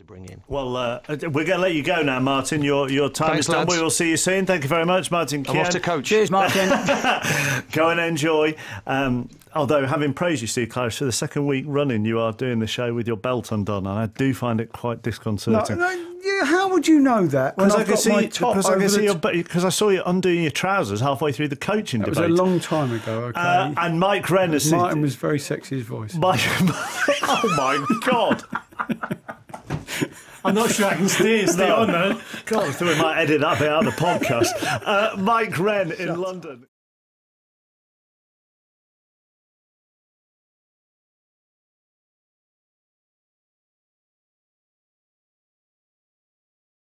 bring in. Well, we're going to let you go now, Martin. Your time is done. Lads. We will see you soon. Thank you very much, Martin. I'm off to coach. Cheers, Martin. Go and enjoy. Although, having praised you, Steve Claridge, for the second week running, you are doing the show with your belt undone, and I do find it quite disconcerting. Yeah, how would you know that? Because I saw you undoing your trousers halfway through the coaching debate. It was a long time ago. Okay. And Mike Wren has Martin was very sexy, his voice. Oh my God! I'm not sure I can stay on there. God, I thought we might edit that bit out of the podcast. Mike Wren in London.